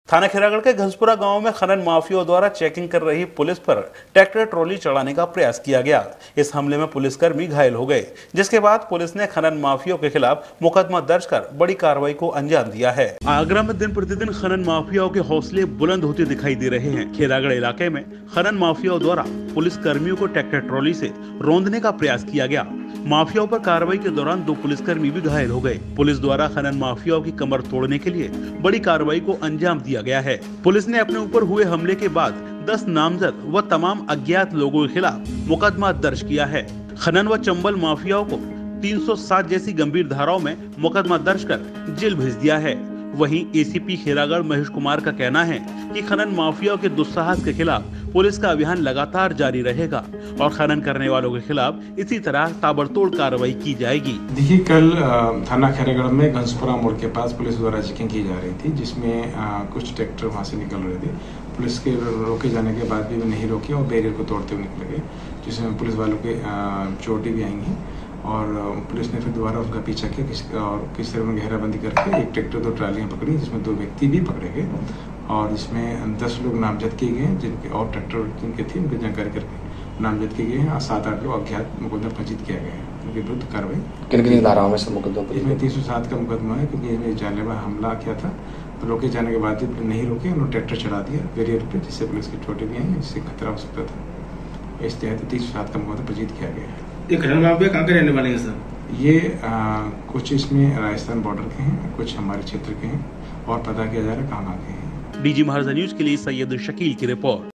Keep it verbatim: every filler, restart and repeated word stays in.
थाना खैरागढ़ के घंसपुरा गांव में खनन माफियाओं द्वारा चेकिंग कर रही पुलिस पर ट्रैक्टर ट्रॉली चढ़ाने का प्रयास किया गया। इस हमले में पुलिसकर्मी घायल हो गए, जिसके बाद पुलिस ने खनन माफियाओं के खिलाफ मुकदमा दर्ज कर बड़ी कार्रवाई को अंजाम दिया है। आगरा में दिन प्रतिदिन खनन माफियाओं के हौसले बुलंद होते दिखाई दे रहे हैं। खैरागढ़ इलाके में खनन माफियाओं द्वारा पुलिस कर्मियों को ट्रैक्टर ट्रॉली से रौंदने का प्रयास किया गया। माफियाओं पर कार्रवाई के दौरान दो पुलिसकर्मी भी घायल हो गए। पुलिस द्वारा खनन माफियाओं की कमर तोड़ने के लिए बड़ी कार्रवाई को अंजाम दिया गया है। पुलिस ने अपने ऊपर हुए हमले के बाद दस नामजद व तमाम अज्ञात लोगों के खिलाफ मुकदमा दर्ज किया है। खनन व चंबल माफियाओं को तीन सौ सात जैसी गंभीर धाराओं में मुकदमा दर्ज कर जेल भेज दिया है। वहीं एसीपी खैरागढ़ महेश कुमार का कहना है कि खनन माफियाओं के दुस्साहस के खिलाफ पुलिस का अभियान लगातार जारी रहेगा और खनन करने वालों के खिलाफ इसी तरह ताबड़तोड़ कार्रवाई की जाएगी। देखिए, कल थाना खैरागढ़ में घंसपुरा मोड़ के पास पुलिस द्वारा चेकिंग की जा रही थी, जिसमें कुछ ट्रैक्टर वहां से निकल रहे थे। पुलिस के रोके जाने के बाद भी नहीं रोके और बैरियर को तोड़ते हुए निकल गए, जिसमें पुलिस वालों के चोटें भी आई हैं और पुलिस ने फिर दोबारा उनका पीछा किया किस, और किस तरह में घेराबंदी करके एक ट्रैक्टर दो ट्रालियां पकड़ी, जिसमें दो व्यक्ति भी पकड़े गए और इसमें दस लोग नामजद किए गए, जिनके और ट्रैक्टर जिनके थे उनकी जानकारी करके नामजद किए गए हैं और सात आठ लोग अज्ञात मुकदमा पंजीत किया गया है। उनके विरुद्ध कार्रवाई किन किन धाराओं में मुकदमा? इसमें तीन सौ सात का मुकदमा है, क्योंकि इसमें जानलेवा हमला किया था। तो रोके जाने के बाद भी नहीं रोके, उन्होंने ट्रैक्टर चढ़ा दिया बैरियर पे, जिससे पुलिस की चोटें भी आई, जिससे खतरा हो सकता था। इस तहत तीन सौ सात का मुकदमा पंजीत किया गया है। ये खनन माफिया कहाँ के रहने वाले हैं सर? ये आ, कुछ इसमें राजस्थान बॉर्डर के हैं, कुछ हमारे क्षेत्र के हैं और पता किया जा रहा है कहाँ कहाँ के हैं। डीजी महाराजा न्यूज के लिए सैयद शकील की रिपोर्ट।